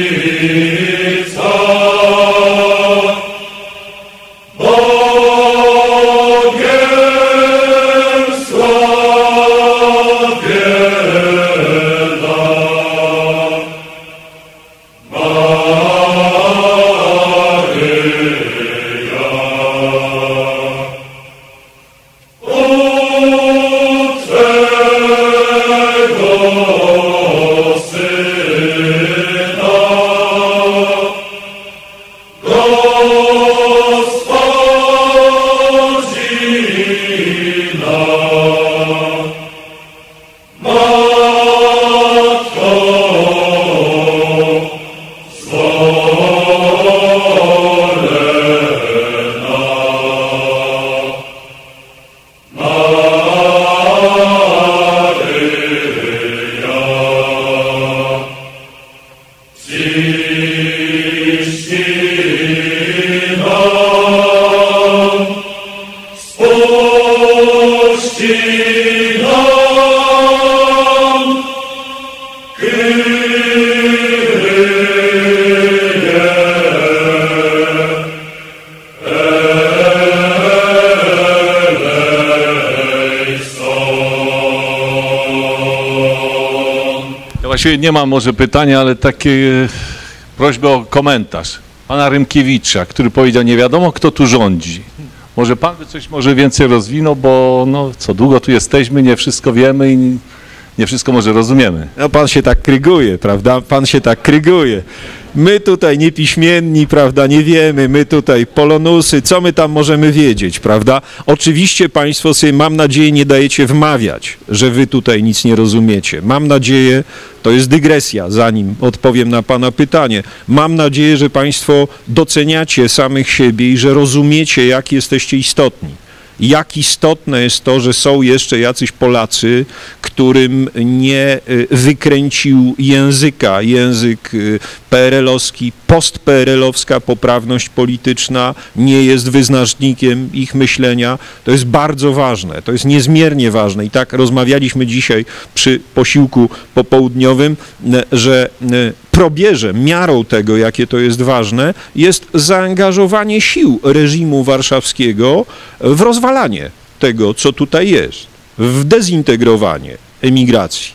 Właściwie nie mam może pytania, ale takie prośbę o komentarz pana Rymkiewicza, który powiedział, nie wiadomo kto tu rządzi. Może pan by coś może więcej rozwinął, bo no, co długo tu jesteśmy, nie wszystko wiemy i nie wszystko może rozumiemy. No pan się tak kryguje, prawda? Pan się tak kryguje. My tutaj niepiśmienni, prawda, nie wiemy, my tutaj polonusy, co my tam możemy wiedzieć, prawda? Oczywiście państwo sobie, mam nadzieję, nie dajecie wmawiać, że wy tutaj nic nie rozumiecie. Mam nadzieję, to jest dygresja, zanim odpowiem na pana pytanie. Mam nadzieję, że państwo doceniacie samych siebie i że rozumiecie, jak jesteście istotni. Jak istotne jest to, że są jeszcze jacyś Polacy, którym nie wykręcił języka, język PRL-owski, post-PRL-owska poprawność polityczna nie jest wyznacznikiem ich myślenia. To jest bardzo ważne, to jest niezmiernie ważne i tak rozmawialiśmy dzisiaj przy posiłku popołudniowym, że probierzem, miarą tego, jakie to jest ważne, jest zaangażowanie sił reżimu warszawskiego w rozwalanie tego, co tutaj jest, w dezintegrowanie emigracji.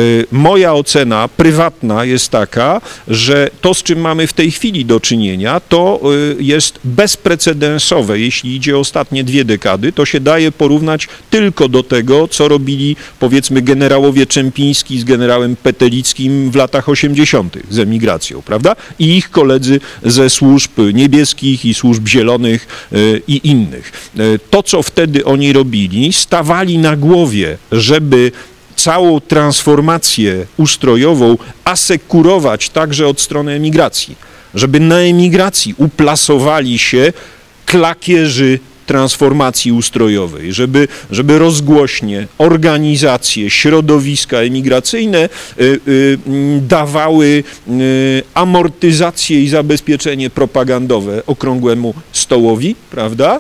Moja ocena prywatna jest taka, że to, z czym mamy w tej chwili do czynienia, to jest bezprecedensowe. Jeśli idzie o ostatnie 2 dekady, to się daje porównać tylko do tego, co robili, powiedzmy, generałowie Czempiński z generałem Petelickim w latach 80. z emigracją, prawda? I ich koledzy ze służb niebieskich i służb zielonych i innych. To, co wtedy oni robili, stawali na głowie, żeby całą transformację ustrojową asekurować także od strony emigracji, żeby na emigracji uplasowali się klakierzy transformacji ustrojowej, żeby rozgłośnie, organizacje, środowiska emigracyjne dawały amortyzację i zabezpieczenie propagandowe okrągłemu stołowi, prawda?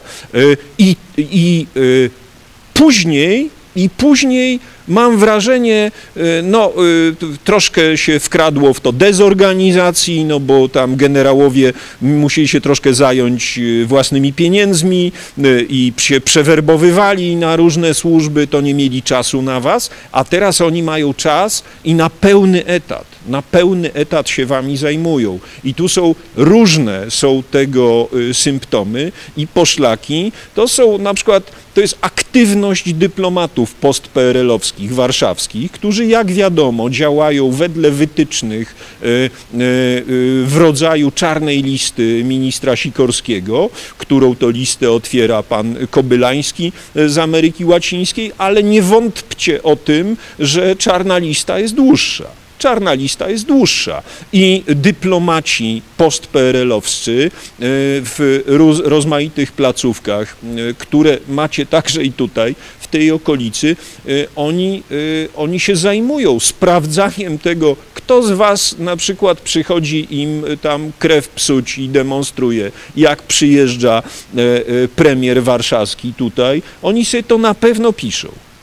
Później mam wrażenie, no troszkę się wkradło w to dezorganizacji, no bo tam generałowie musieli się troszkę zająć własnymi pieniędzmi i się przewerbowywali na różne służby, to nie mieli czasu na was, a teraz oni mają czas i na pełny etat się wami zajmują. I tu są różne tego symptomy i poszlaki. To są na przykład, to jest aktywność dyplomatów post-PRL-owskich, warszawskich, którzy, jak wiadomo, działają wedle wytycznych w rodzaju czarnej listy ministra Sikorskiego, którą to listę otwiera pan Kobylański z Ameryki Łacińskiej, ale nie wątpcie o tym, że czarna lista jest dłuższa. Czarna lista jest dłuższa i dyplomaci post-PRL-owscy w rozmaitych placówkach, które macie także i tutaj, w tej okolicy, oni się zajmują sprawdzaniem tego, kto z was na przykład przychodzi im tam krew psuć i demonstruje, jak przyjeżdża premier warszawski tutaj. Oni sobie to na pewno piszą.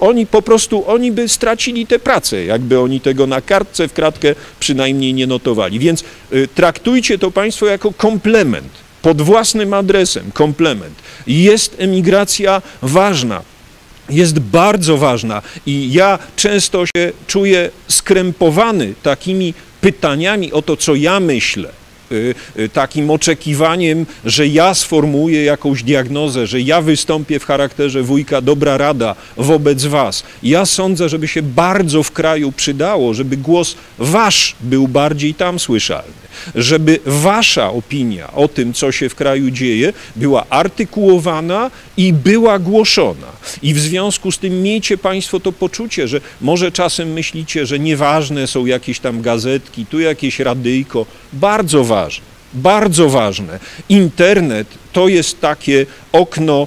oni po prostu, oni by stracili tę pracę, jakby oni tego na kartce w kratkę przynajmniej nie notowali. Więc traktujcie to państwo jako komplement, pod własnym adresem, komplement. Jest emigracja ważna. Jest bardzo ważna i ja często się czuję skrępowany takimi pytaniami o to, co ja myślę, takim oczekiwaniem, że ja sformułuję jakąś diagnozę, że ja wystąpię w charakterze wujka dobra rada wobec was. Ja sądzę, żeby się bardzo w kraju przydało, żeby głos wasz był bardziej tam słyszalny, żeby wasza opinia o tym, co się w kraju dzieje, była artykułowana i była głoszona. I w związku z tym miejcie państwo to poczucie, że może czasem myślicie, że nieważne są jakieś tam gazetki, tu jakieś radyjko. Bardzo ważne, bardzo ważne. Internet to jest takie okno,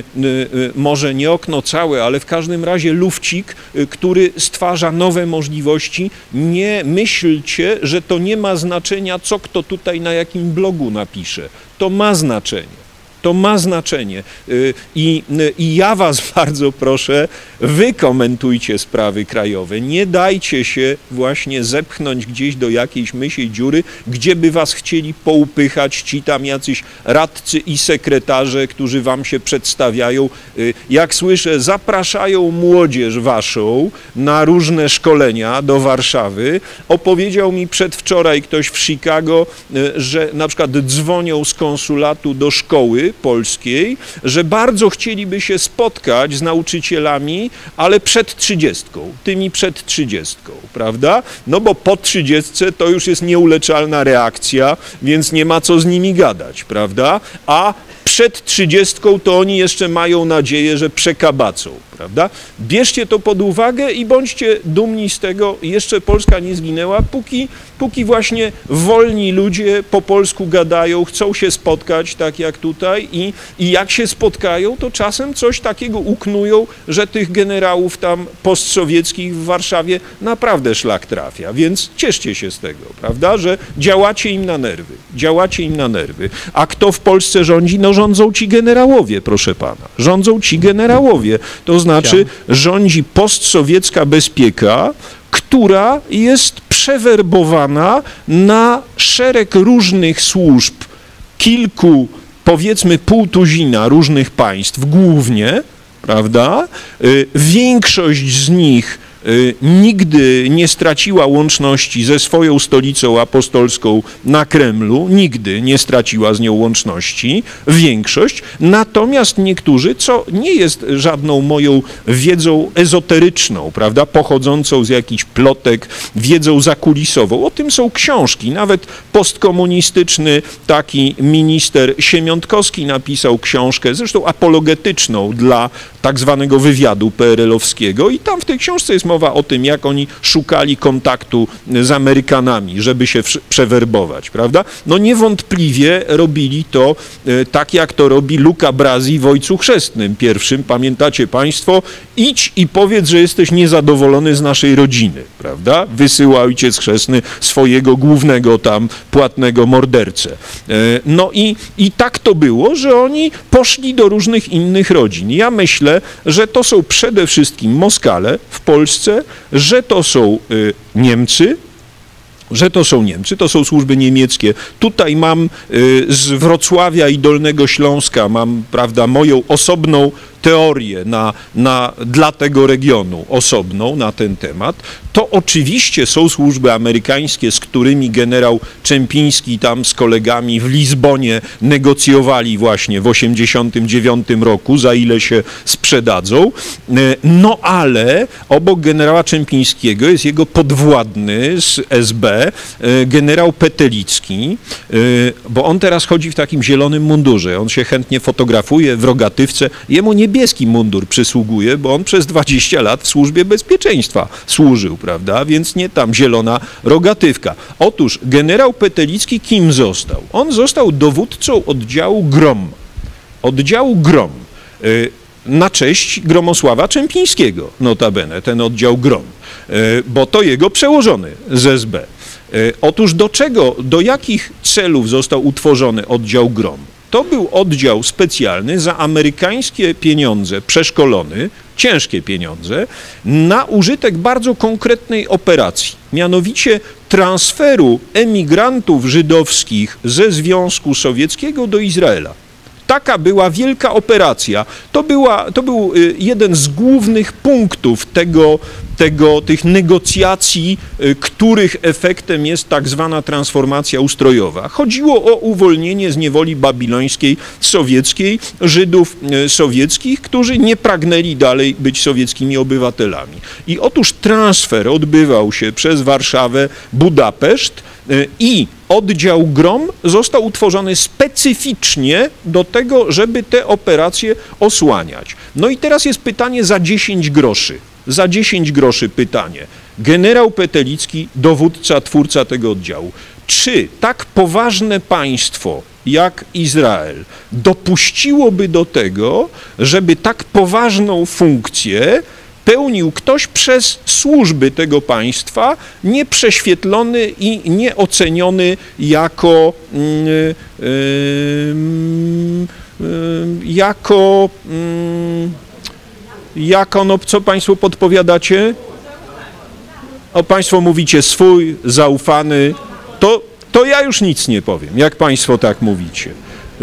może nie okno całe, ale w każdym razie lufcik, który stwarza nowe możliwości. Nie myślcie, że to nie ma znaczenia, co kto tutaj na jakim blogu napisze. To ma znaczenie. To ma znaczenie. I ja was bardzo proszę, wy komentujcie sprawy krajowe. Nie dajcie się właśnie zepchnąć gdzieś do jakiejś mysiej dziury, gdzie by was chcieli poupychać ci tam jacyś radcy i sekretarze, którzy wam się przedstawiają. Jak słyszę, zapraszają młodzież waszą na różne szkolenia do Warszawy. Opowiedział mi przedwczoraj ktoś w Chicago, że na przykład dzwonią z konsulatu do szkoły polskiej, że bardzo chcieliby się spotkać z nauczycielami, ale przed 30, tymi przed 30, prawda? No bo po 30 to już jest nieuleczalna reakcja, więc nie ma co z nimi gadać, prawda? A przed 30 to oni jeszcze mają nadzieję, że przekabacą, prawda? Bierzcie to pod uwagę i bądźcie dumni z tego, jeszcze Polska nie zginęła, póki właśnie wolni ludzie po polsku gadają, chcą się spotkać, tak jak tutaj i jak się spotkają, to czasem coś takiego uknują, że tych generałów tam postsowieckich w Warszawie naprawdę szlak trafia, więc cieszcie się z tego, prawda, że działacie im na nerwy, działacie im na nerwy. A kto w Polsce rządzi? No rządzą ci generałowie, proszę pana, rządzą ci generałowie, to znaczy rządzi postsowiecka bezpieka, która jest przewerbowana na szereg różnych służb, kilku, powiedzmy pół tuzina różnych państw głównie, prawda? Większość z nich nigdy nie straciła łączności ze swoją stolicą apostolską na Kremlu, nigdy nie straciła z nią łączności, większość, natomiast niektórzy, co nie jest żadną moją wiedzą ezoteryczną, prawda, pochodzącą z jakichś plotek, wiedzą zakulisową, o tym są książki, nawet postkomunistyczny taki minister Siemiątkowski napisał książkę, zresztą apologetyczną dla tak zwanego wywiadu PRL-owskiego i tam w tej książce jest mowa o tym, jak oni szukali kontaktu z Amerykanami, żeby się przewerbować, prawda? No niewątpliwie robili to tak, jak to robi Luca Brasi w Ojcu Chrzestnym pierwszym. Pamiętacie państwo? Idź i powiedz, że jesteś niezadowolony z naszej rodziny, prawda? Wysyła Ojciec Chrzestny swojego głównego tam płatnego mordercę. No i tak to było, że oni poszli do różnych innych rodzin. Ja myślę, że to są przede wszystkim Moskale w Polsce, że to są Niemcy, to są służby niemieckie. Tutaj mam z Wrocławia i Dolnego Śląska, mam, prawda, moją osobną teorię dla tego regionu, osobną na ten temat. To oczywiście są służby amerykańskie, z którymi generał Czempiński tam z kolegami w Lizbonie negocjowali właśnie w 1989 roku, za ile się sprzedadzą. No ale obok generała Czempińskiego jest jego podwładny z SB, generał Petelicki, bo on teraz chodzi w takim zielonym mundurze. On się chętnie fotografuje w rogatywce. Jemu niebieski mundur przysługuje, bo on przez 20 lat w służbie bezpieczeństwa służył, prawda? Więc nie tam zielona rogatywka. Otóż generał Petelicki kim został? On został dowódcą oddziału GROM. Oddziału GROM. Na cześć Gromosława Czempińskiego, notabene, ten oddział GROM, bo to jego przełożony z SB. Otóż do jakich celów został utworzony oddział GROM? To był oddział specjalny za amerykańskie pieniądze, przeszkolony, ciężkie pieniądze, na użytek bardzo konkretnej operacji, mianowicie transferu emigrantów żydowskich ze Związku Sowieckiego do Izraela. Taka była wielka operacja. To był jeden z głównych punktów tych negocjacji, których efektem jest tak zwana transformacja ustrojowa. Chodziło o uwolnienie z niewoli babilońskiej, sowieckiej, Żydów sowieckich, którzy nie pragnęli dalej być sowieckimi obywatelami. I otóż transfer odbywał się przez Warszawę, Budapeszt i oddział GROM został utworzony specyficznie do tego, żeby te operacje osłaniać. No i teraz jest pytanie za 10 groszy. Za 10 groszy pytanie. Generał Petelicki, dowódca, twórca tego oddziału. Czy tak poważne państwo jak Izrael dopuściłoby do tego, żeby tak poważną funkcję pełnił ktoś przez służby tego państwa, nieprześwietlony i nieoceniony jako no co państwo podpowiadacie? O, państwo mówicie swój, zaufany, to ja już nic nie powiem, jak państwo tak mówicie.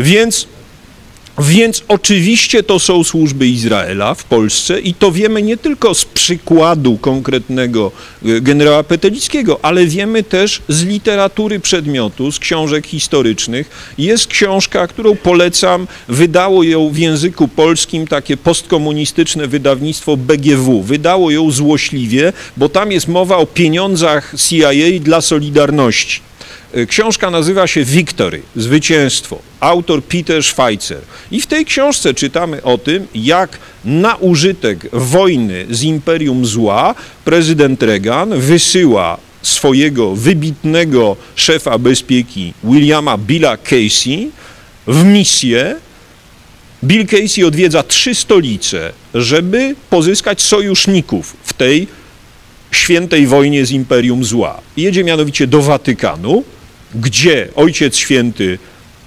Więc oczywiście to są służby Izraela w Polsce i to wiemy nie tylko z przykładu konkretnego generała Petelickiego, ale wiemy też z literatury przedmiotu, z książek historycznych. Jest książka, którą polecam, wydało ją w języku polskim takie postkomunistyczne wydawnictwo BGW. Wydało ją złośliwie, bo tam jest mowa o pieniądzach CIA dla Solidarności. Książka nazywa się Victory, zwycięstwo. Autor Peter Schweitzer. I w tej książce czytamy o tym, jak na użytek wojny z imperium zła prezydent Reagan wysyła swojego wybitnego szefa bezpieki Williama Billa Casey w misję. Bill Casey odwiedza 3 stolice, żeby pozyskać sojuszników w tej świętej wojnie z imperium zła. Jedzie mianowicie do Watykanu, gdzie Ojciec Święty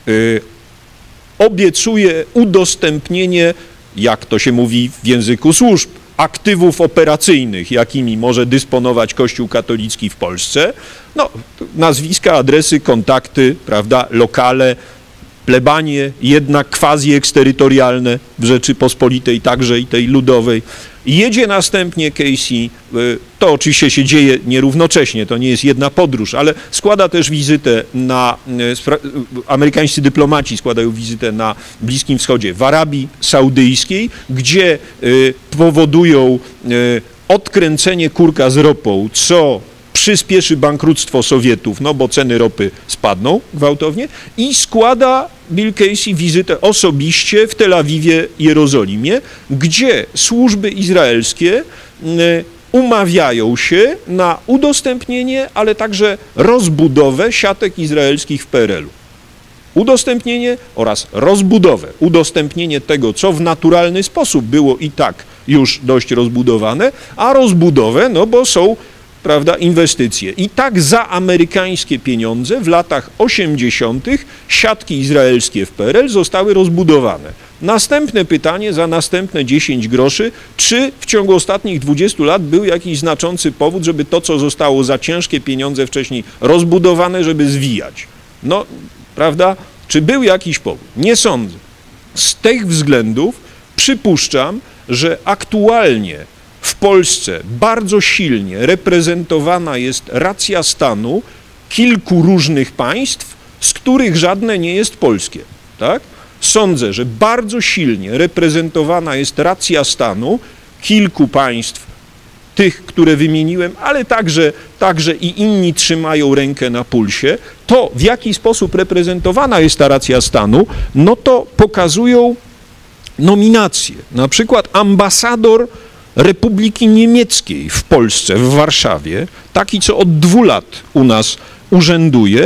obiecuje udostępnienie, jak to się mówi w języku służb, aktywów operacyjnych, jakimi może dysponować Kościół katolicki w Polsce. No, nazwiska, adresy, kontakty, prawda, lokale, plebanie, jednak quasi-eksterytorialne w Rzeczypospolitej, także i tej ludowej. Jedzie następnie Casey, to oczywiście się dzieje nierównocześnie, to nie jest jedna podróż, ale składa też wizytę amerykańscy dyplomaci składają wizytę na Bliskim Wschodzie, w Arabii Saudyjskiej, gdzie powodują odkręcenie kurka z ropą, co przyspieszy bankructwo Sowietów, no bo ceny ropy spadną gwałtownie, i składa Bill Casey wizytę osobiście w Tel Awiwie, Jerozolimie, gdzie służby izraelskie umawiają się na udostępnienie, ale także rozbudowę siatek izraelskich w PRL-u. Udostępnienie oraz rozbudowę. Udostępnienie tego, co w naturalny sposób było i tak już dość rozbudowane, a rozbudowę, no bo są, prawda, inwestycje. I tak za amerykańskie pieniądze w latach 80. siatki izraelskie w PRL zostały rozbudowane. Następne pytanie za następne 10 groszy, czy w ciągu ostatnich 20 lat był jakiś znaczący powód, żeby to, co zostało za ciężkie pieniądze wcześniej rozbudowane, żeby zwijać? No, prawda? Czy był jakiś powód? Nie sądzę. Z tych względów przypuszczam, że aktualnie w Polsce bardzo silnie reprezentowana jest racja stanu kilku różnych państw, z których żadne nie jest polskie, tak? Sądzę, że bardzo silnie reprezentowana jest racja stanu kilku państw, tych, które wymieniłem, ale także i inni trzymają rękę na pulsie. To, w jaki sposób reprezentowana jest ta racja stanu, no to pokazują nominacje. Na przykład ambasador Republiki Niemieckiej w Polsce, w Warszawie, taki, co od 2 lat u nas urzęduje,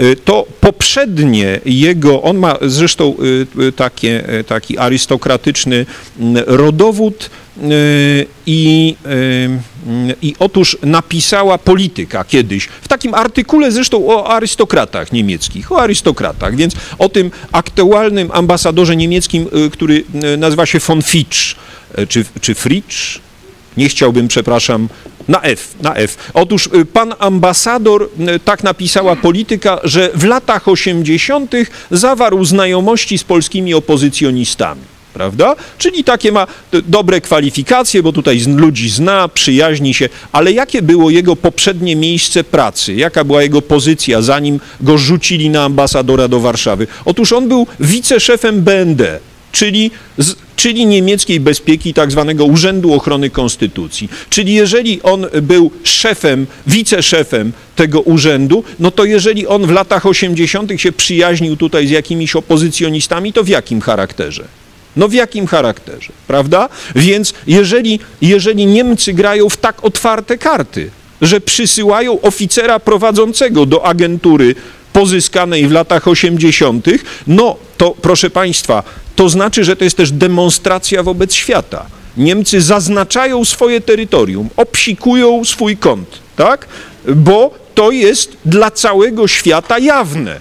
to poprzednie jego, on ma zresztą taki arystokratyczny rodowód i otóż napisała Polityka kiedyś, w takim artykule zresztą o arystokratach niemieckich, więc o tym aktualnym ambasadorze niemieckim, który nazywa się von Fitch, czy Fritsch, nie chciałbym, przepraszam, na F. Otóż pan ambasador, tak napisała Polityka, że w latach 80. zawarł znajomości z polskimi opozycjonistami, prawda? Czyli takie ma dobre kwalifikacje, bo tutaj ludzi zna, przyjaźni się, ale jakie było jego poprzednie miejsce pracy? Jaka była jego pozycja, zanim go rzucili na ambasadora do Warszawy? Otóż on był wiceszefem BND, czyli niemieckiej bezpieki, tak zwanego Urzędu Ochrony Konstytucji. Czyli jeżeli on był wiceszefem tego urzędu, no to jeżeli on w latach 80. się przyjaźnił tutaj z jakimiś opozycjonistami, to w jakim charakterze? No w jakim charakterze, prawda? Więc jeżeli Niemcy grają w tak otwarte karty, że przysyłają oficera prowadzącego do agentury pozyskanej w latach 80., no to proszę Państwa, to znaczy, że to jest też demonstracja wobec świata. Niemcy zaznaczają swoje terytorium, obsikują swój kąt, tak? Bo to jest dla całego świata jawne.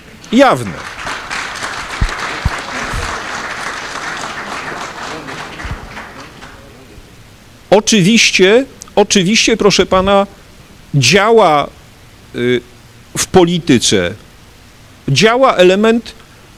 Oczywiście, proszę pana, działa w polityce, działa element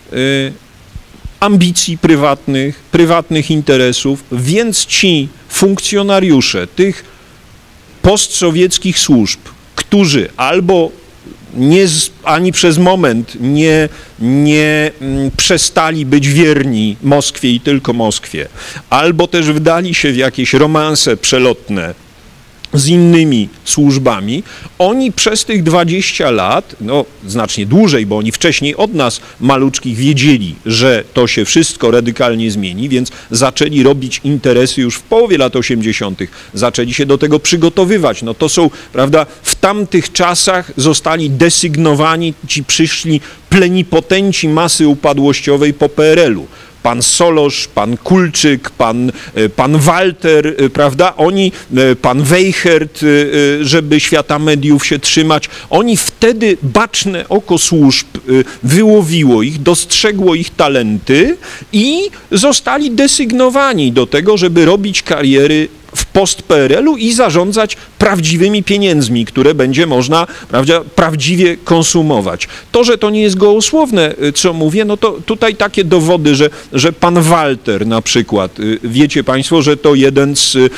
ambicji prywatnych interesów, więc ci funkcjonariusze tych postsowieckich służb, którzy albo ani przez moment nie przestali być wierni Moskwie i tylko Moskwie, albo też wdali się w jakieś romanse przelotne z innymi służbami, oni przez tych 20 lat, no znacznie dłużej, bo oni wcześniej od nas maluczkich wiedzieli, że to się wszystko radykalnie zmieni, więc zaczęli robić interesy już w połowie lat 80., zaczęli się do tego przygotowywać. No to są, prawda, w tamtych czasach zostali desygnowani ci przyszli plenipotenci masy upadłościowej po PRL-u. Pan Solosz, pan Kulczyk, pan Walter, prawda, pan Weichert, żeby świata mediów się trzymać, oni wtedy baczne oko służb wyłowiło ich, dostrzegło ich talenty i zostali desygnowani do tego, żeby robić kariery w post-PRL-u i zarządzać prawdziwymi pieniędzmi, które będzie można, prawda, prawdziwie konsumować. To, że to nie jest gołosłowne, co mówię, no to tutaj takie dowody, że pan Walter na przykład, wiecie państwo, że to jeden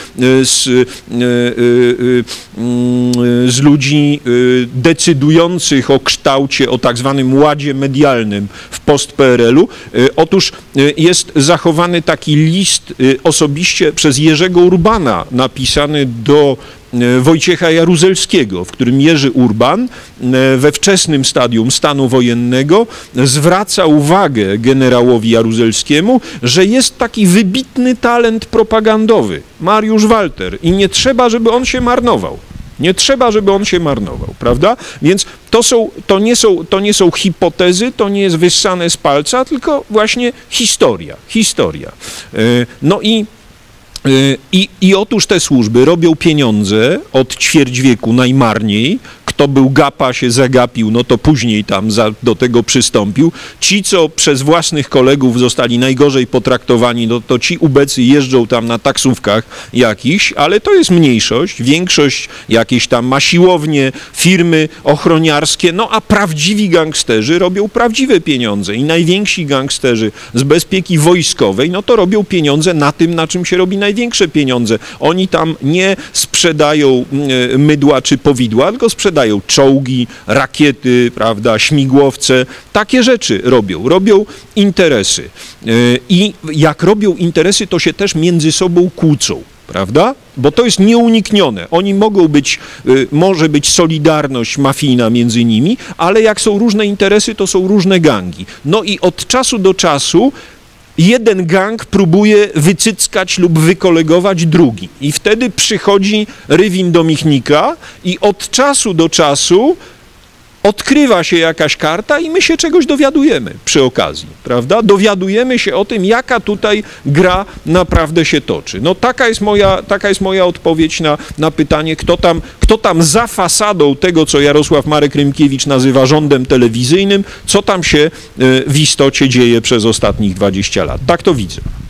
z ludzi decydujących o kształcie, o tak zwanym ładzie medialnym w post-PRL-u. Otóż jest zachowany taki list osobiście przez Jerzego Urbana, napisany do Wojciecha Jaruzelskiego, w którym Jerzy Urban we wczesnym stadium stanu wojennego zwraca uwagę generałowi Jaruzelskiemu, że jest taki wybitny talent propagandowy, Mariusz Walter, i nie trzeba, żeby on się marnował. Nie trzeba, żeby on się marnował, prawda? Więc to nie są hipotezy, to nie jest wyssane z palca, tylko właśnie historia. No i otóż te służby robią pieniądze od ćwierć wieku najmarniej. Kto był gapa, się zagapił, no to później tam do tego przystąpił. Ci, co przez własnych kolegów zostali najgorzej potraktowani, no to ci ubecy jeżdżą tam na taksówkach jakichś, ale to jest mniejszość. Większość jakieś tam ma siłownie, firmy ochroniarskie, no a prawdziwi gangsterzy robią prawdziwe pieniądze i najwięksi gangsterzy z bezpieki wojskowej, no to robią pieniądze na tym, na czym się robi największe pieniądze. Oni tam nie sprzedają mydła czy powidła, tylko sprzedają czołgi, rakiety, prawda, śmigłowce, takie rzeczy robią interesy. I jak robią interesy, to się też między sobą kłócą, prawda? Bo to jest nieuniknione. Oni może być solidarność mafijna między nimi, ale jak są różne interesy, to są różne gangi. No i od czasu do czasu jeden gang próbuje wycyckać lub wykolegować drugi. I wtedy przychodzi Rywin do Michnika i od czasu do czasu odkrywa się jakaś karta i my się czegoś dowiadujemy przy okazji, prawda? Dowiadujemy się o tym, jaka tutaj gra naprawdę się toczy. No taka jest moja odpowiedź na pytanie, kto tam za fasadą tego, co Jarosław Marek Rymkiewicz nazywa rządem telewizyjnym, co tam się w istocie dzieje przez ostatnich 20 lat. Tak to widzę.